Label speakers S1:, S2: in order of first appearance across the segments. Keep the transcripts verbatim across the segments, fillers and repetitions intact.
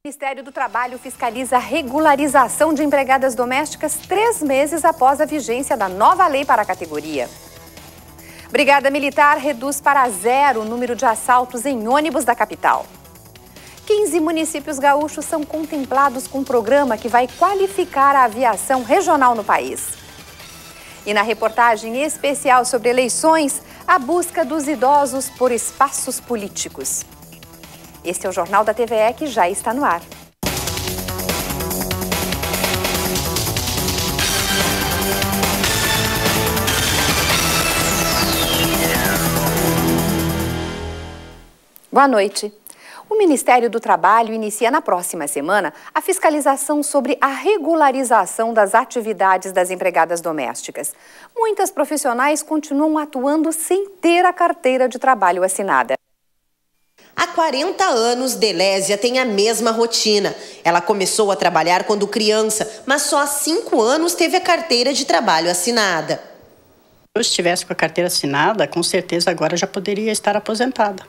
S1: O Ministério do Trabalho fiscaliza a regularização de empregadas domésticas três meses após a vigência da nova lei para a categoria. Brigada Militar reduz para zero o número de assaltos em ônibus da capital. quinze municípios gaúchos são contemplados com um programa que vai qualificar a aviação regional no país. E na reportagem especial sobre eleições, a busca dos idosos por espaços políticos. Este é o Jornal da T V E que já está no ar. Boa noite. O Ministério do Trabalho inicia na próxima semana a fiscalização sobre a regularização das atividades das empregadas domésticas. Muitas profissionais continuam atuando sem ter a carteira de trabalho assinada.
S2: Há quarenta anos, Delésia tem a mesma rotina. Ela começou a trabalhar quando criança, mas só há cinco anos teve a carteira de trabalho assinada.
S3: Se eu estivesse com a carteira assinada, com certeza agora já poderia estar aposentada.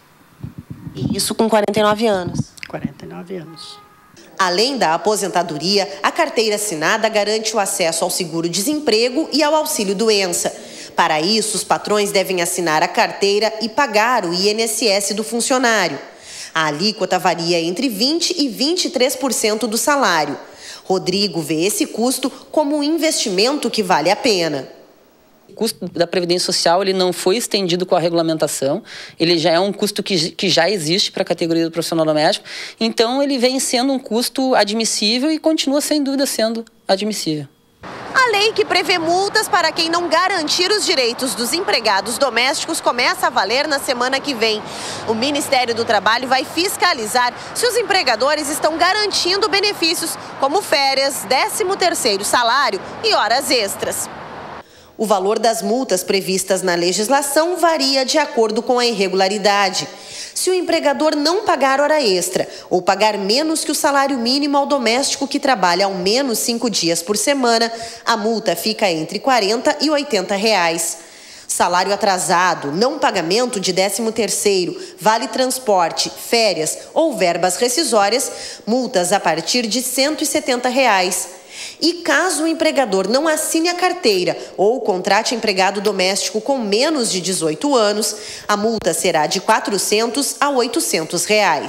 S2: E isso com quarenta e nove anos?
S3: quarenta e nove anos.
S2: Além da aposentadoria, a carteira assinada garante o acesso ao seguro-desemprego e ao auxílio-doença. Para isso, os patrões devem assinar a carteira e pagar o I N S S do funcionário. A alíquota varia entre vinte por cento e vinte e três por cento do salário. Rodrigo vê esse custo como um investimento que vale a pena.
S4: O custo da Previdência Social ele não foi estendido com a regulamentação, ele já é um custo que, que já existe para a categoria do profissional doméstico, então ele vem sendo um custo admissível e continua sem dúvida sendo admissível.
S2: A lei que prevê multas para quem não garantir os direitos dos empregados domésticos começa a valer na semana que vem. O Ministério do Trabalho vai fiscalizar se os empregadores estão garantindo benefícios como férias, décimo terceiro salário e horas extras. O valor das multas previstas na legislação varia de acordo com a irregularidade. Se o empregador não pagar hora extra ou pagar menos que o salário mínimo ao doméstico que trabalha ao menos cinco dias por semana, a multa fica entre quarenta e oitenta reais. Salário atrasado, não pagamento de décimo terceiro, vale transporte, férias ou verbas rescisórias, multas a partir de cento e setenta reais. E caso o empregador não assine a carteira ou contrate empregado doméstico com menos de dezoito anos, a multa será de quatrocentos a oitocentos reais.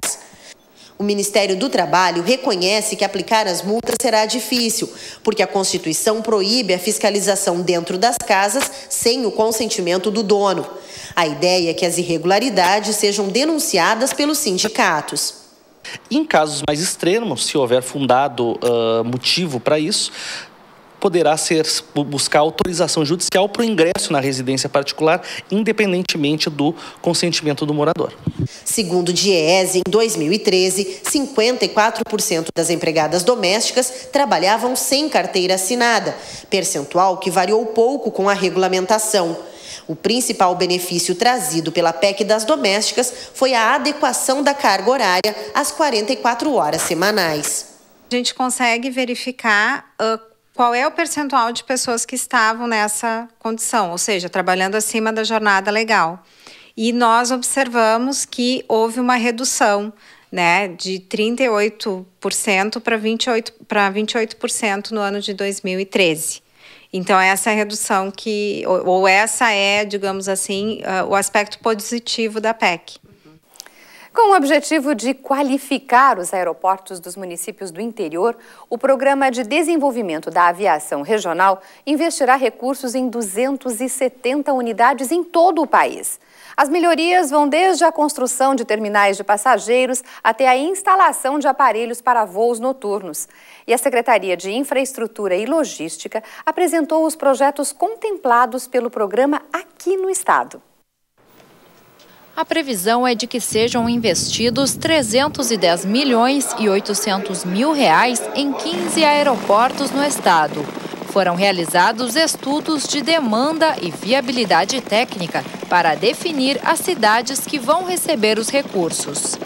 S2: O Ministério do Trabalho reconhece que aplicar as multas será difícil, porque a Constituição proíbe a fiscalização dentro das casas sem o consentimento do dono. A ideia é que as irregularidades sejam denunciadas pelos sindicatos.
S5: Em casos mais extremos, se houver fundado uh, motivo para isso, poderá ser buscar autorização judicial para o ingresso na residência particular, independentemente do consentimento do morador.
S2: Segundo o DIEESE, em dois mil e treze, cinquenta e quatro por cento das empregadas domésticas trabalhavam sem carteira assinada, percentual que variou pouco com a regulamentação. O principal benefício trazido pela P E C das domésticas foi a adequação da carga horária às quarenta e quatro horas semanais.
S6: A gente consegue verificar uh, qual é o percentual de pessoas que estavam nessa condição, ou seja, trabalhando acima da jornada legal. E nós observamos que houve uma redução, né, de trinta e oito por cento para vinte e oito por cento, para vinte e oito por cento no ano de dois mil e treze. Então, essa é a redução que, ou, ou essa é, digamos assim, uh, o aspecto positivo da P E C.
S1: Com o objetivo de qualificar os aeroportos dos municípios do interior, o Programa de Desenvolvimento da Aviação Regional investirá recursos em duzentas e setenta unidades em todo o país. As melhorias vão desde a construção de terminais de passageiros até a instalação de aparelhos para voos noturnos. E a Secretaria de Infraestrutura e Logística apresentou os projetos contemplados pelo programa aqui no estado.
S7: A previsão é de que sejam investidos trezentos e dez milhões e oitocentos mil reais em quinze aeroportos no estado. Foram realizados estudos de demanda e viabilidade técnica para definir as cidades que vão receber os recursos.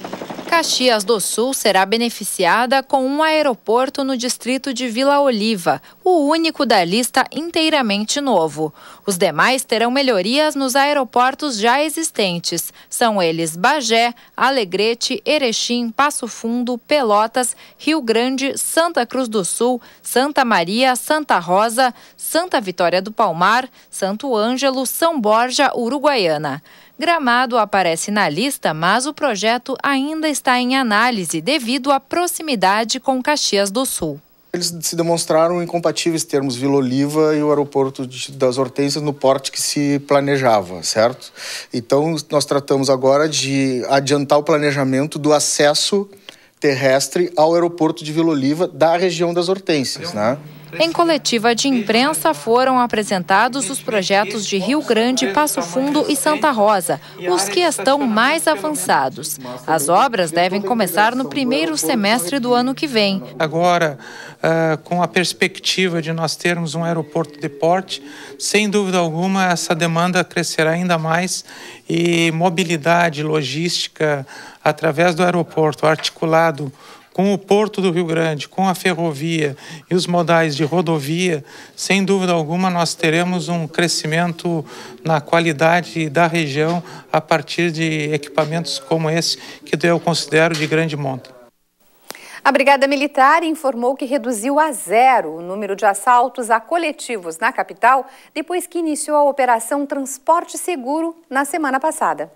S7: Caxias do Sul será beneficiada com um aeroporto no distrito de Vila Oliva, o único da lista inteiramente novo. Os demais terão melhorias nos aeroportos já existentes. São eles Bagé, Alegrete, Erechim, Passo Fundo, Pelotas, Rio Grande, Santa Cruz do Sul, Santa Maria, Santa Rosa, Santa Vitória do Palmar, Santo Ângelo, São Borja, Uruguaiana. Gramado aparece na lista, mas o projeto ainda está em análise devido à proximidade com Caxias do Sul.
S8: Eles se demonstraram incompatíveis termos Vila Oliva e o aeroporto de, das Hortênsias no porte que se planejava, certo? Então, nós tratamos agora de adiantar o planejamento do acesso terrestre ao aeroporto de Vila Oliva da região das Hortênsias, né?
S7: Em coletiva de imprensa foram apresentados os projetos de Rio Grande, Passo Fundo e Santa Rosa, os que estão mais avançados. As obras devem começar no primeiro semestre do ano que vem.
S9: Agora, uh, com a perspectiva de nós termos um aeroporto de porte, sem dúvida alguma essa demanda crescerá ainda mais e mobilidade, logística, através do aeroporto articulado com o Porto do Rio Grande, com a ferrovia e os modais de rodovia, sem dúvida alguma nós teremos um crescimento na qualidade da região a partir de equipamentos como esse, que eu considero de grande monta.
S1: A Brigada Militar informou que reduziu a zero o número de assaltos a coletivos na capital depois que iniciou a Operação Transporte Seguro na semana passada.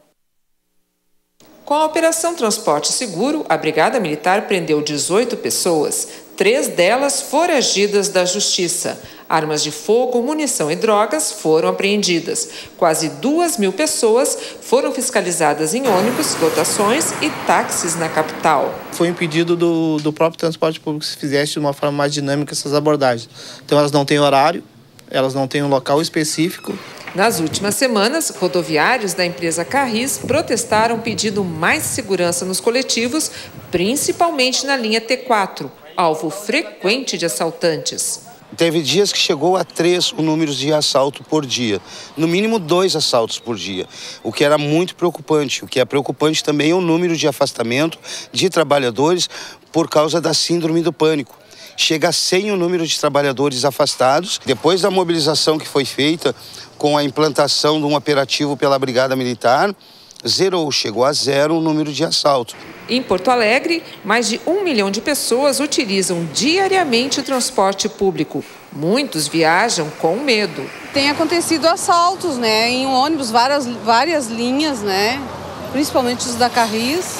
S10: Com a Operação Transporte Seguro, a Brigada Militar prendeu dezoito pessoas, três delas foragidas da Justiça. Armas de fogo, munição e drogas foram apreendidas. Quase duas mil pessoas foram fiscalizadas em ônibus, lotações e táxis na capital.
S11: Foi um pedido do, do próprio transporte público que se fizesse de uma forma mais dinâmica essas abordagens. Então elas não têm horário, elas não têm um local específico.
S10: Nas últimas semanas, rodoviários da empresa Carris protestaram pedindo mais segurança nos coletivos, principalmente na linha T quatro, alvo frequente de assaltantes.
S12: Teve dias que chegou a três o número de assalto por dia, no mínimo dois assaltos por dia, o que era muito preocupante. O que é preocupante também é o número de afastamento de trabalhadores por causa da síndrome do pânico. Chega a cem o número de trabalhadores afastados. Depois da mobilização que foi feita com a implantação de um operativo pela Brigada Militar, zerou, chegou a zero o número de assaltos.
S10: Em Porto Alegre, mais de um milhão de pessoas utilizam diariamente o transporte público. Muitos viajam com medo.
S13: Tem acontecido assaltos, né, em ônibus, várias, várias linhas, né, principalmente os da Carris,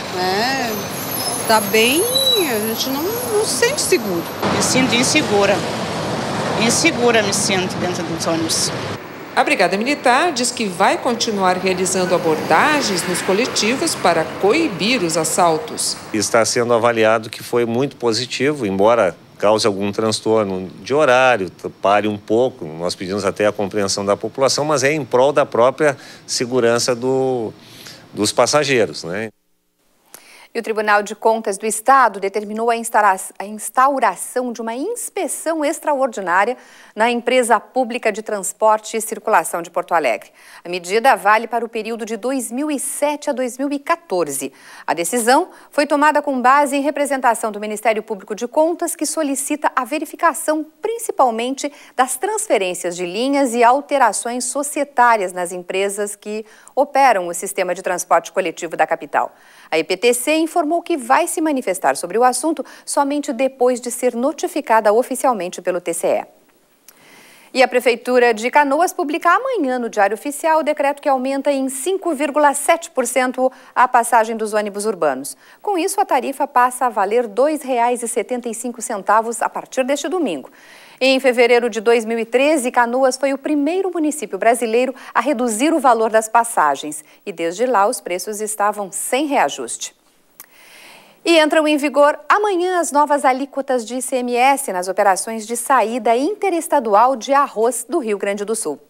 S13: né, tá bem, a gente não, não se sente seguro.
S3: Me sinto insegura, insegura me sinto dentro dos ônibus.
S10: A Brigada Militar diz que vai continuar realizando abordagens nos coletivos para coibir os assaltos.
S14: Está sendo avaliado que foi muito positivo, embora cause algum transtorno de horário, pare um pouco. Nós pedimos até a compreensão da população, mas é em prol da própria segurança do, dos passageiros, né?
S1: E o Tribunal de Contas do Estado determinou a instauração de uma inspeção extraordinária na empresa pública de transporte e circulação de Porto Alegre. A medida vale para o período de dois mil e sete a dois mil e quatorze. A decisão foi tomada com base em representação do Ministério Público de Contas, que solicita a verificação principalmente das transferências de linhas e alterações societárias nas empresas que operam o sistema de transporte coletivo da capital. A E P T C informou que vai se manifestar sobre o assunto somente depois de ser notificada oficialmente pelo T C E. E a Prefeitura de Canoas publica amanhã no Diário Oficial o decreto que aumenta em cinco vírgula sete por cento a passagem dos ônibus urbanos. Com isso, a tarifa passa a valer dois reais e setenta e cinco centavos a partir deste domingo. Em fevereiro de dois mil e treze, Canoas foi o primeiro município brasileiro a reduzir o valor das passagens. E desde lá, os preços estavam sem reajuste. E entram em vigor amanhã as novas alíquotas de I C M S nas operações de saída interestadual de arroz do Rio Grande do Sul.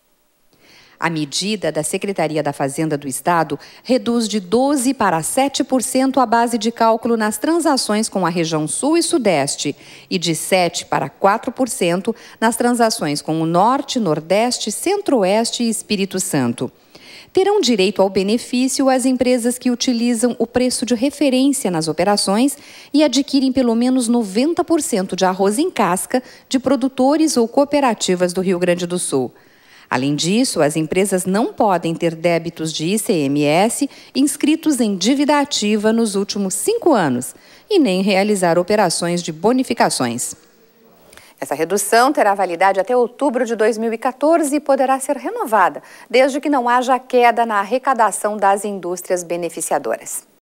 S1: A medida da Secretaria da Fazenda do Estado reduz de doze para sete por cento a base de cálculo nas transações com a região Sul e Sudeste e de sete para quatro por cento nas transações com o Norte, Nordeste, Centro-Oeste e Espírito Santo. Terão direito ao benefício as empresas que utilizam o preço de referência nas operações e adquirem pelo menos noventa por cento de arroz em casca de produtores ou cooperativas do Rio Grande do Sul. Além disso, as empresas não podem ter débitos de I C M S inscritos em dívida ativa nos últimos cinco anos e nem realizar operações de bonificações. Essa redução terá validade até outubro de dois mil e quatorze e poderá ser renovada, desde que não haja queda na arrecadação das indústrias beneficiadoras.